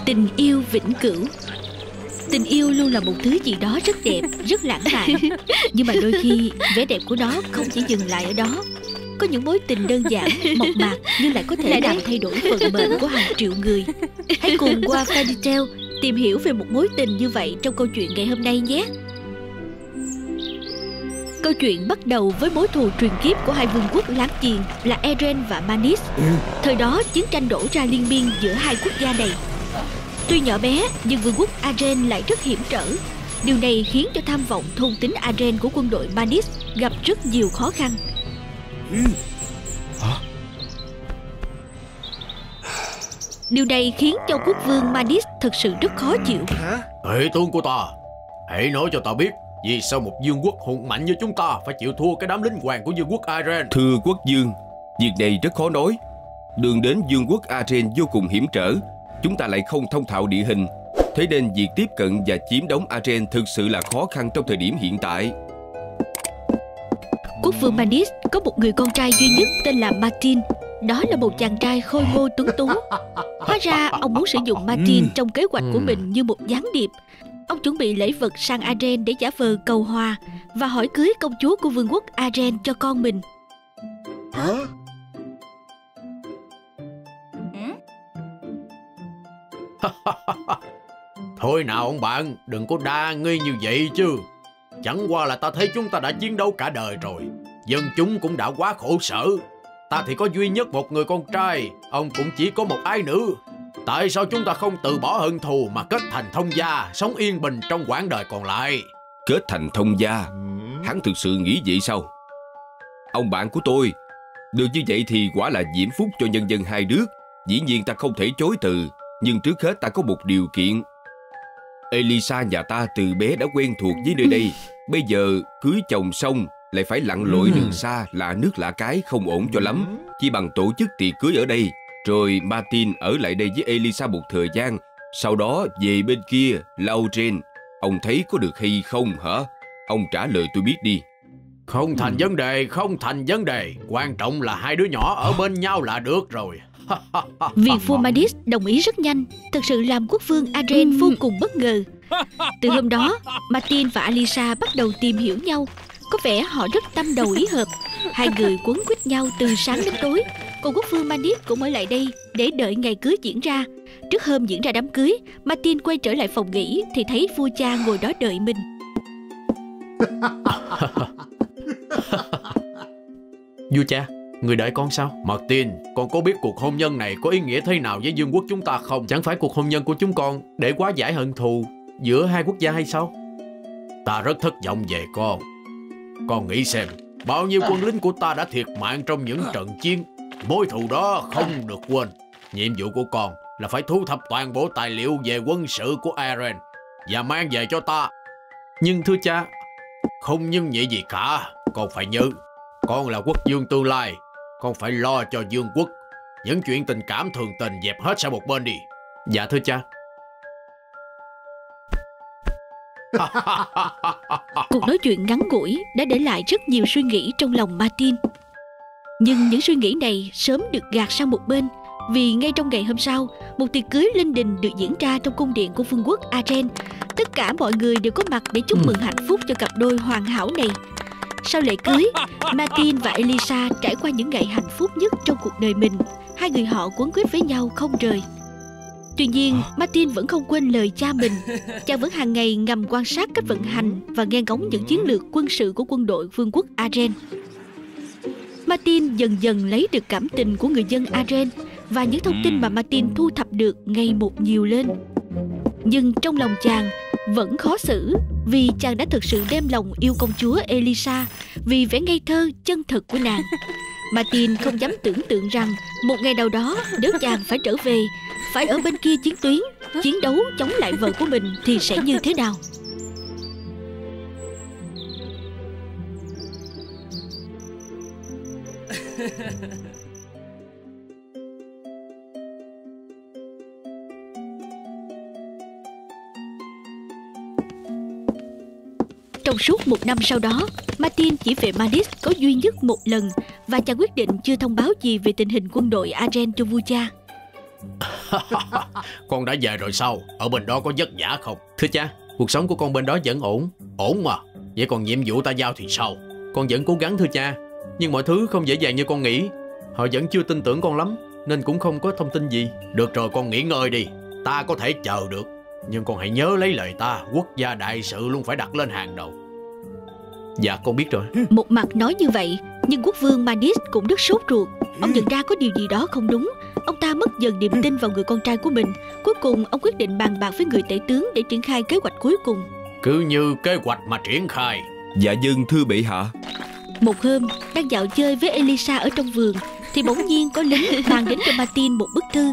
Tình yêu vĩnh cửu. Tình yêu luôn là một thứ gì đó rất đẹp, rất lãng mạn. Nhưng mà đôi khi vẻ đẹp của nó không chỉ dừng lại ở đó. Có những mối tình đơn giản, mộc mạc nhưng lại có thể làm thay đổi vận mệnh của hàng triệu người. Hãy cùng qua Fairy Tail tìm hiểu về một mối tình như vậy trong câu chuyện ngày hôm nay nhé. Câu chuyện bắt đầu với mối thù truyền kiếp của hai vương quốc láng giềng là Eren và Mantis. Thời đó chiến tranh đổ ra liên miên giữa hai quốc gia này. Tuy nhỏ bé nhưng vương quốc Eren lại rất hiểm trở. Điều này khiến cho tham vọng thôn tính Eren của quân đội Mantis gặp rất nhiều khó khăn. Điều này khiến cho quốc vương Mantis thực sự rất khó chịu. Hệ tướng của ta, hãy nói cho ta biết vì sao một vương quốc hùng mạnh như chúng ta phải chịu thua cái đám lính hoàng của vương quốc Eren. Thưa quốc vương, việc này rất khó nói. Đường đến vương quốc Eren vô cùng hiểm trở. Chúng ta lại không thông thạo địa hình. Thế nên việc tiếp cận và chiếm đóng Eren thực sự là khó khăn trong thời điểm hiện tại. Quốc vương Mantis có một người con trai duy nhất tên là Martin. Đó là một chàng trai khôi ngô tuấn tú. Hóa ra ông muốn sử dụng Martin trong kế hoạch của mình như một gián điệp. Ông chuẩn bị lễ vật sang Eren để giả vờ cầu hòa và hỏi cưới công chúa của vương quốc Eren cho con mình. Thôi nào ông bạn, đừng có đa nghi như vậy chứ. Chẳng qua là ta thấy chúng ta đã chiến đấu cả đời rồi. Dân chúng cũng đã quá khổ sở. Ta thì có duy nhất một người con trai, ông cũng chỉ có một ái nữ. Tại sao chúng ta không từ bỏ hận thù mà kết thành thông gia, sống yên bình trong quãng đời còn lại? Kết thành thông gia? Hắn thực sự nghĩ vậy sao? Ông bạn của tôi, được như vậy thì quả là diễm phúc cho nhân dân hai nước. Dĩ nhiên ta không thể chối từ. Nhưng trước hết ta có một điều kiện. Elisa nhà ta từ bé đã quen thuộc với nơi đây. Bây giờ cưới chồng xong lại phải lặn lội đường xa, lạ nước lạ cái, không ổn cho lắm. Chỉ bằng tổ chức tiệc cưới ở đây, rồi Martin ở lại đây với Elisa một thời gian, sau đó về bên kia Lauren. Ông thấy có được hay không hả? Ông trả lời tôi biết đi. Không thành vấn đề, không thành vấn đề. Quan trọng là hai đứa nhỏ ở bên nhau là được rồi. Vị vua Mantis đồng ý rất nhanh, thực sự làm quốc vương Eren vô cùng bất ngờ. Từ hôm đó, Martin và Elisa bắt đầu tìm hiểu nhau. Có vẻ họ rất tâm đầu ý hợp. Hai người quấn quýt nhau từ sáng đến tối. Còn quốc vương Mantis cũng ở lại đây để đợi ngày cưới diễn ra. Trước hôm diễn ra đám cưới, Martin quay trở lại phòng nghỉ thì thấy vua cha ngồi đó đợi mình. Vua cha, người đợi con sao? Martin, con có biết cuộc hôn nhân này có ý nghĩa thế nào với vương quốc chúng ta không? Chẳng phải cuộc hôn nhân của chúng con để hóa giải hận thù giữa hai quốc gia hay sao? Ta rất thất vọng về con. Con nghĩ xem, bao nhiêu quân lính của ta đã thiệt mạng trong những trận chiến. Mối thù đó không được quên. Nhiệm vụ của con là phải thu thập toàn bộ tài liệu về quân sự của Eren và mang về cho ta. Nhưng thưa cha, không nhưng vậy gì cả. Con phải nhớ, con là quốc vương tương lai. Con phải lo cho vương quốc. Những chuyện tình cảm thường tình dẹp hết sang một bên đi. Dạ thưa cha. Cuộc nói chuyện ngắn ngủi đã để lại rất nhiều suy nghĩ trong lòng Martin. Nhưng những suy nghĩ này sớm được gạt sang một bên, vì ngay trong ngày hôm sau, một tiệc cưới linh đình được diễn ra trong cung điện của vương quốc Eren. Tất cả mọi người đều có mặt để chúc mừng hạnh phúc cho cặp đôi hoàn hảo này. Sau lễ cưới, Martin và Elisa trải qua những ngày hạnh phúc nhất trong cuộc đời mình. Hai người họ quấn quýt với nhau không rời. Tuy nhiên, Martin vẫn không quên lời cha mình. Chàng vẫn hàng ngày ngầm quan sát cách vận hành và nghe ngóng những chiến lược quân sự của quân đội vương quốc Eren. Martin dần dần lấy được cảm tình của người dân Eren, và những thông tin mà Martin thu thập được ngày một nhiều lên. Nhưng trong lòng chàng vẫn khó xử, vì chàng đã thực sự đem lòng yêu công chúa Elisa vì vẻ ngây thơ chân thực của nàng. Martin không dám tưởng tượng rằng một ngày nào đó nếu chàng phải trở về, phải ở bên kia chiến tuyến, chiến đấu chống lại vợ của mình thì sẽ như thế nào. Trong suốt một năm sau đó, Martin chỉ về Mantis có duy nhất một lần, và chàng quyết định chưa thông báo gì về tình hình quân đội Eren cho vua cha. Con đã về rồi sao? Ở bên đó có vất vả không? Thưa cha, cuộc sống của con bên đó vẫn ổn. Ổn mà. Vậy còn nhiệm vụ ta giao thì sao? Con vẫn cố gắng thưa cha. Nhưng mọi thứ không dễ dàng như con nghĩ. Họ vẫn chưa tin tưởng con lắm, nên cũng không có thông tin gì. Được rồi, con nghỉ ngơi đi. Ta có thể chờ được. Nhưng con hãy nhớ lấy lời ta, quốc gia đại sự luôn phải đặt lên hàng đầu. Dạ con biết rồi. Một mặt nói như vậy, nhưng quốc vương Manis cũng rất sốt ruột. Ông nhận ra có điều gì đó không đúng. Ông ta mất dần niềm tin vào người con trai của mình. Cuối cùng ông quyết định bàn bạc với người tể tướng để triển khai kế hoạch cuối cùng. Cứ như kế hoạch mà triển khai. Dạ vâng thưa bệ hạ. Một hôm, đang dạo chơi với Elisa ở trong vườn, thì bỗng nhiên có lính mang đến cho Martin một bức thư.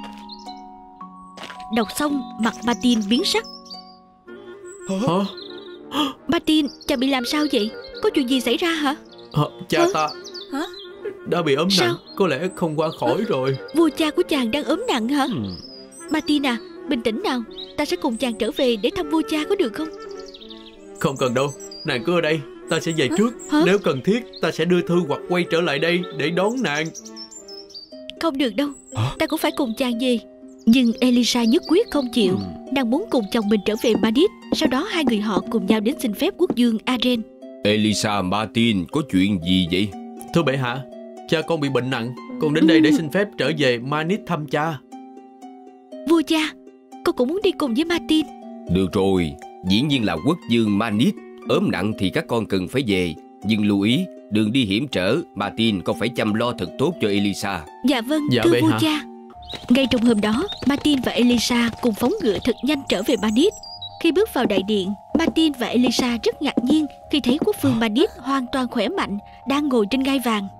Đọc xong, mặt Martin biến sắc. Hả? Martin, cha bị làm sao vậy? Có chuyện gì xảy ra hả? Cha ta Hả? đã bị ốm Sao? nặng, có lẽ không qua khỏi rồi. Vua cha của chàng đang ốm nặng hả? Martin à, bình tĩnh nào. Ta sẽ cùng chàng trở về để thăm vua cha, có được không? Không cần đâu, nàng cứ ở đây. Ta sẽ về trước. Hả? Nếu cần thiết, ta sẽ đưa thư hoặc quay trở lại đây để đón nàng. Không được đâu, ta cũng phải cùng chàng về. Nhưng Elisa nhất quyết không chịu. Nàng muốn cùng chồng mình trở về Madrid. Sau đó hai người họ cùng nhau đến xin phép quốc vương Aren. Elisa Martin, có chuyện gì vậy? Thưa bệ hạ, cha con bị bệnh nặng. Con đến đây để xin phép trở về Madrid thăm cha. Vua cha, con cũng muốn đi cùng với Martin. Được rồi, dĩ nhiên là quốc vương Manis ốm nặng thì các con cần phải về. Nhưng lưu ý, đường đi hiểm trở, Martin con phải chăm lo thật tốt cho Elisa. Dạ vâng, Dạ, thưa bệ vua hạ. cha. Ngay trong hôm đó, Martin và Elisa cùng phóng ngựa thật nhanh trở về Madrid. Khi bước vào đại điện, Martin và Elisa rất ngạc nhiên khi thấy quốc vương Madrid hoàn toàn khỏe mạnh, đang ngồi trên ngai vàng.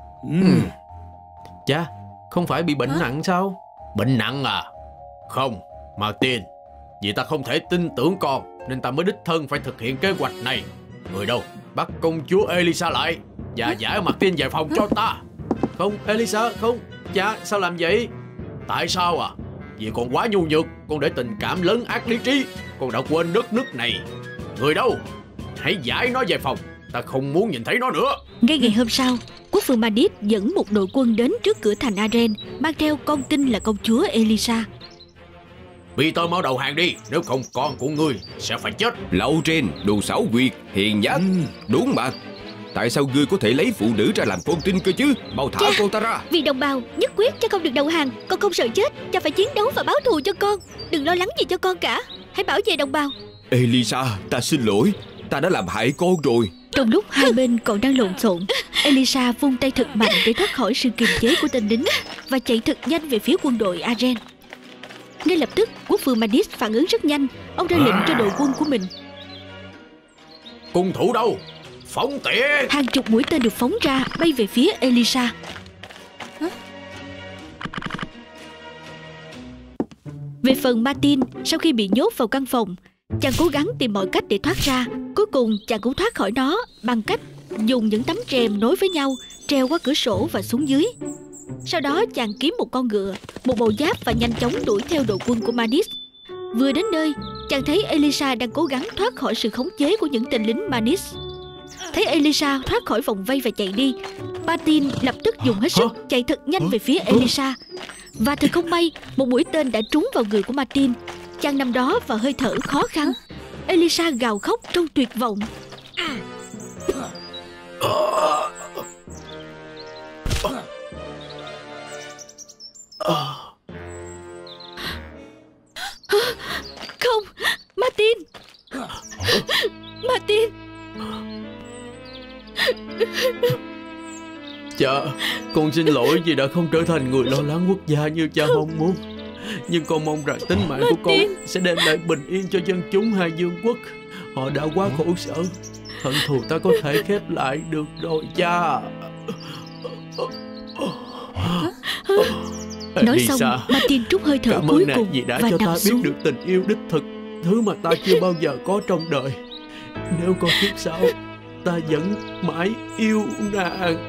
Cha, không phải bị bệnh nặng sao? Bệnh nặng à? Không, Martin. Vì ta không thể tin tưởng con, nên ta mới đích thân phải thực hiện kế hoạch này. Người đâu? Bắt công chúa Elisa lại và giải Martin về phòng cho ta. Không, Elisa, không. Cha, sao làm vậy? Tại sao à? Vì con quá nhu nhược, con để tình cảm lấn át lý trí. Con đã quên đất nước này. Người đâu? Hãy giải nó về phòng. Ta không muốn nhìn thấy nó nữa. Ngay ngày hôm sau, quốc vương Madrid dẫn một đội quân đến trước cửa thành Aren, mang theo con tin là công chúa Elisa. Peter mau đầu hàng đi, nếu không con của ngươi sẽ phải chết. Lậu trên, đồ xảo quyệt, hiền nhát. Đúng mà. Tại sao ngươi có thể lấy phụ nữ ra làm con tin cơ chứ? Mau thả con ta ra. Vì đồng bào, nhất quyết cha không được đầu hàng. Con không sợ chết, cha phải chiến đấu và báo thù cho con. Đừng lo lắng gì cho con cả. Hãy bảo vệ đồng bào. Elisa, ta xin lỗi. Ta đã làm hại con rồi. Trong lúc hai bên còn đang lộn xộn, Elisa vung tay thật mạnh để thoát khỏi sự kiềm chế của tên lính và chạy thật nhanh về phía quân đội Aren. Ngay lập tức, quốc vương Madrid phản ứng rất nhanh. Ông ra lệnh cho đội quân của mình. Cung thủ đâu? Phóng tỉa. Hàng chục mũi tên được phóng ra, bay về phía Elisa. Về phần Martin, sau khi bị nhốt vào căn phòng, chàng cố gắng tìm mọi cách để thoát ra. Cuối cùng chàng cũng thoát khỏi nó bằng cách dùng những tấm rèm nối với nhau, treo qua cửa sổ và xuống dưới. Sau đó chàng kiếm một con ngựa, một bộ giáp và nhanh chóng đuổi theo đội quân của Madrid. Vừa đến nơi, chàng thấy Elisa đang cố gắng thoát khỏi sự khống chế của những tên lính Madrid. Thấy Elisa thoát khỏi vòng vây và chạy đi, Martin lập tức dùng hết sức chạy thật nhanh về phía Elisa. Và thật không may, một mũi tên đã trúng vào người của Martin. Chàng nằm đó và hơi thở khó khăn. Elisa gào khóc trong tuyệt vọng. Không, Martin. Martin. Cha, con xin lỗi vì đã không trở thành người lo lắng quốc gia như cha mong muốn. Nhưng con mong rằng tính mạng của con sẽ đem lại bình yên cho dân chúng hai vương quốc. Họ đã quá khổ sở. Hận thù ta có thể khép lại được rồi cha. Nói xong, Martin trút hơi thở cảm cuối ơn nàng cùng vì đã và cho ta nằm biết xuống. được tình yêu đích thực, thứ mà ta chưa bao giờ có trong đời. Nếu con kiếp sau, ta vẫn mãi yêu nàng.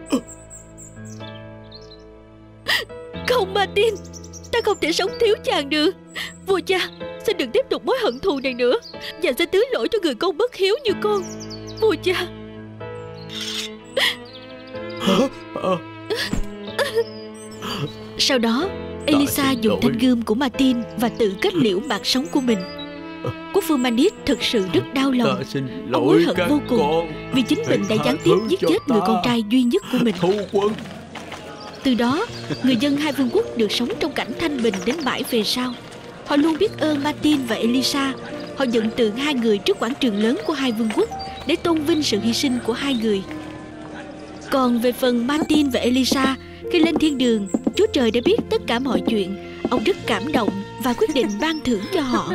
Không, Martin, ta không thể sống thiếu chàng được. Vua cha, xin đừng tiếp tục mối hận thù này nữa, và xin thứ lỗi cho người con bất hiếu như con. Vua cha. Sau đó, Elisa dùng thanh gươm của Martin và tự kết liễu mạng sống của mình. Quốc vương Manis thực sự rất đau lòng. Ông hối hận vô cùng vì chính mình đã gián tiếp giết chết người con trai duy nhất của mình. Thu quân. Từ đó, người dân hai vương quốc được sống trong cảnh thanh bình đến mãi về sau. Họ luôn biết ơn Martin và Elisa. Họ dựng tượng hai người trước quảng trường lớn của hai vương quốc để tôn vinh sự hy sinh của hai người. Còn về phần Martin và Elisa, khi lên thiên đường, Chúa Trời đã biết tất cả mọi chuyện. Ông rất cảm động và quyết định ban thưởng cho họ.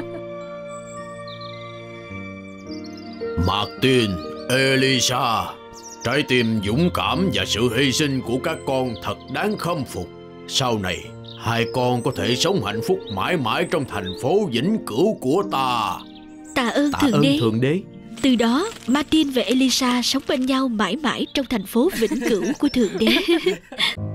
Martin, Elisa, trái tim dũng cảm và sự hy sinh của các con thật đáng khâm phục. Sau này, hai con có thể sống hạnh phúc mãi mãi trong thành phố vĩnh cửu của ta. Tạ ơn Thượng Đế. Từ đó, Martin và Elisa sống bên nhau mãi mãi trong thành phố vĩnh cửu của Thượng Đế.